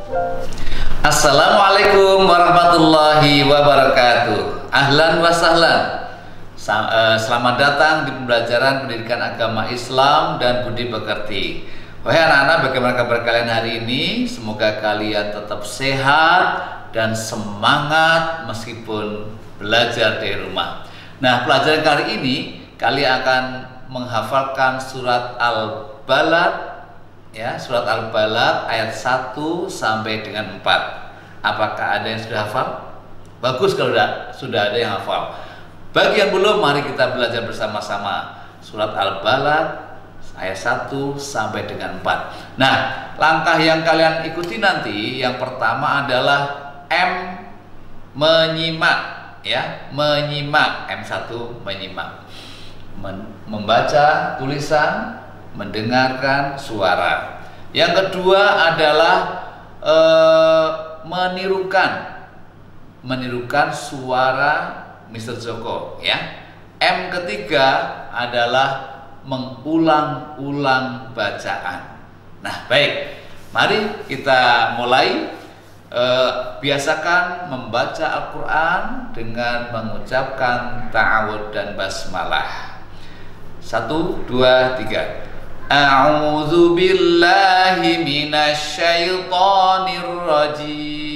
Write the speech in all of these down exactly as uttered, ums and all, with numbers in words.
Assalamualaikum warahmatullahi wabarakatuh. Ahlan wa sahlan. Selamat datang di pembelajaran pendidikan agama Islam dan budi pekerti. Wahai anak-anak, bagaimana kabar kalian hari ini? Semoga kalian tetap sehat dan semangat meskipun belajar dari rumah. Nah, pelajaran kali ini kalian akan menghafalkan surat Al-Balad, ya, surat Al-Balad ayat satu sampai dengan empat. Apakah ada yang sudah hafal? Bagus kalau sudah, sudah ada yang hafal. Bagi yang belum, mari kita belajar bersama-sama surat Al-Balad ayat satu sampai dengan empat. Nah, langkah yang kalian ikuti nanti, yang pertama adalah M, menyimak, ya, menyimak. M satu, menyimak. Membaca tulisan, mendengarkan suara. Yang kedua adalah eh, menirukan, menirukan suara mister Joko, ya. M ketiga adalah mengulang-ulang bacaan. Nah, baik, mari kita mulai. E, biasakan membaca Al-Quran dengan mengucapkan ta'awud dan basmalah. Satu, dua, tiga. A'udzu billahi minasyaitonir rajim.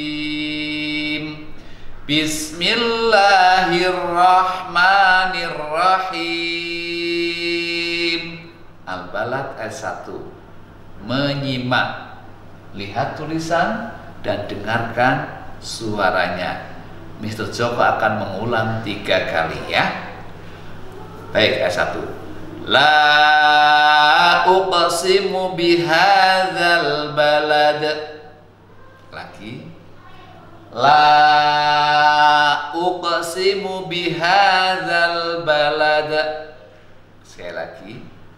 Bismillahirrahmanirrahim. Al-Balad ayat satu. Menyimak, lihat tulisan dan dengarkan suaranya. mister Joko akan mengulang tiga kali, ya. Baik, ayat satu. La uqsimu bihadzal balad. Lagi. La uqsimu bihadzal balad. Sekali lagi.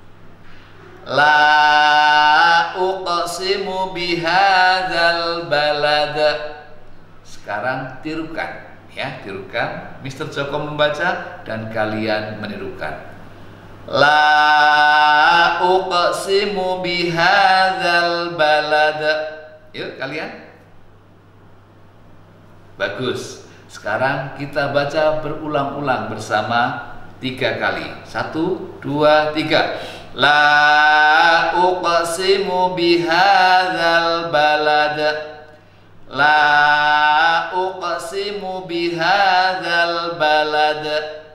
La uqsimu bihadzal balad. Sekarang tirukan, ya, tirukan. mister Joko membaca dan kalian menirukan. La uqsimu bihadzal balad. Yuk kalian. Bagus. Sekarang kita baca berulang-ulang bersama tiga kali. Satu, dua, tiga. La uqsimu bihadzal balad. La uqsimu bihadzal balad.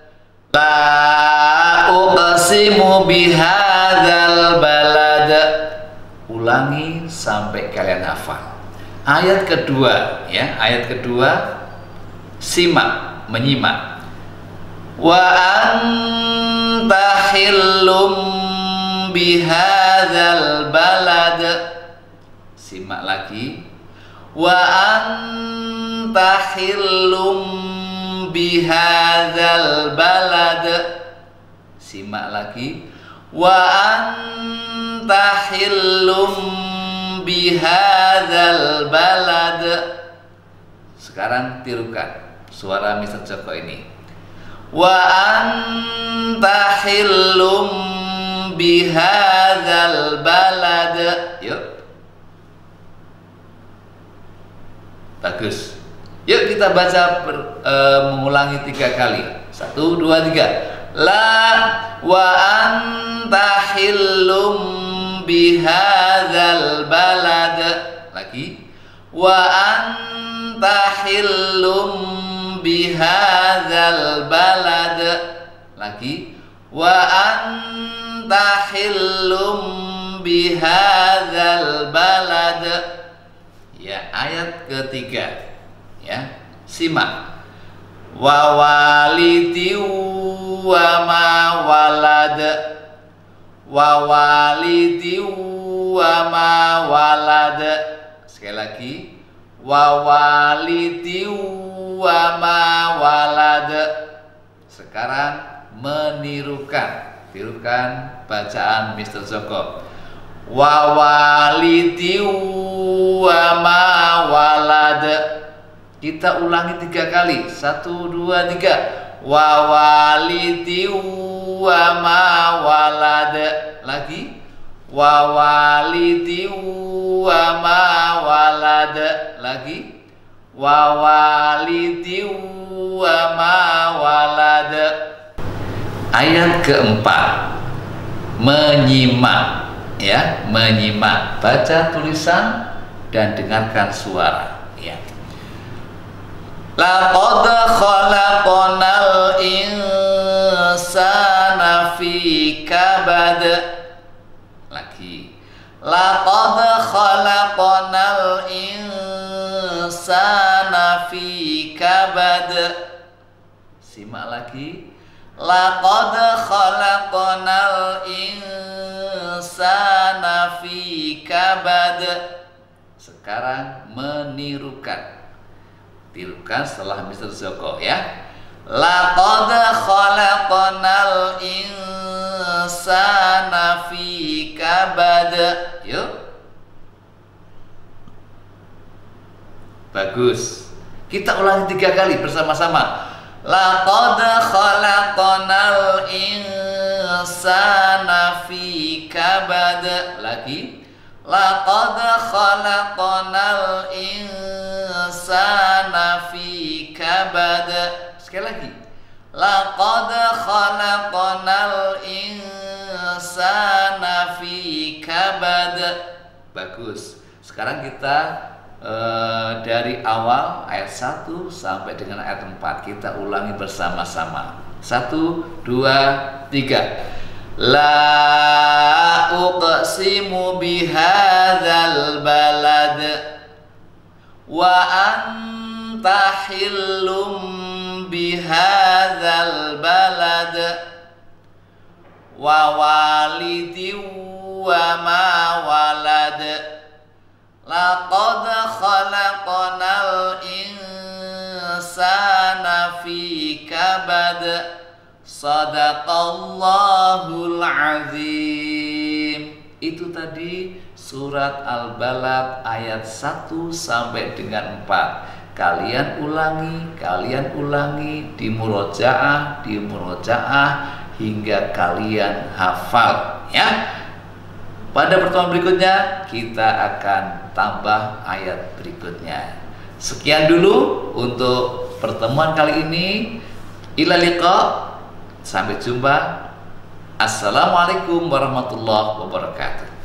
La uqsimu bihadzal balad. Ulangi sampai kalian hafal. Ayat kedua, ya, ayat kedua, simak, menyimak. Wa anta hillum bihadzal balad. Simak lagi. Wa anta hillum bihadzal balad. Simak lagi. Wa anta hillum bihadzal balad. Sekarang tirukan suara mister Joko ini. Wa anta hillum bihadzal balad. Yuk. Bagus. Yuk kita baca per, e, mengulangi tiga kali. Satu, dua, tiga. La wa anta hillum bihadzal balad. Lagi. Wa anta hillum bihadzal balad. Lagi. Wa anta hillum bihadzal balad. Ya, ayat ketiga, ya, simak. Wa walidi wa ma walad. Wa walidi wa ma walad. Sekali lagi. Wa walidi wa ma walad. Sekarang menirukan, tirukan bacaan mister Joko. Wa walidi wa ma walad. Kita ulangi tiga kali. Satu, dua, tiga. Wa walidi wa ma walad. Lagi. wa walidi wa ma walad. Lagi wa walidi wa ma walad. Ayat keempat, menyimak, ya, menyimak, baca tulisan dan dengarkan suara, ya. Laqad khalaqnal insana fi kabad. Lagi laqad khalaqnal insana fi kabad. Simak lagi. Laqad khalaqnal insana fi kabad. Sekarang menirukan. Tirukan setelah mister Joko, ya. Laqad khalaqnal insana fi kabad. Yuk. Bagus. Kita ulangi tiga kali bersama-sama. Laqad khalaqnal insana fi kabad. Lagi. Laqad khalaqnal insana fi kabad. Sekali lagi. Laqad khalaqnal insana fi kabad. Bagus. Sekarang kita Uh, dari awal ayat satu sampai dengan ayat empat kita ulangi bersama-sama. Satu, dua, tiga. La uqsimu bihadzal balad wa anta hillum bihadzal balad wa walidi wa ma walad. Laqad khalaqnal insana fi kabad. Shadaqallahul azim. Itu tadi surat Al-Balad ayat satu sampai dengan empat. Kalian ulangi, kalian ulangi di murojaah, di murojaah hingga kalian hafal, ya. Pada pertemuan berikutnya kita akan tambah ayat berikutnya. Sekian dulu untuk pertemuan kali ini. Ila liqa. Sampai jumpa. Assalamualaikum warahmatullahi wabarakatuh.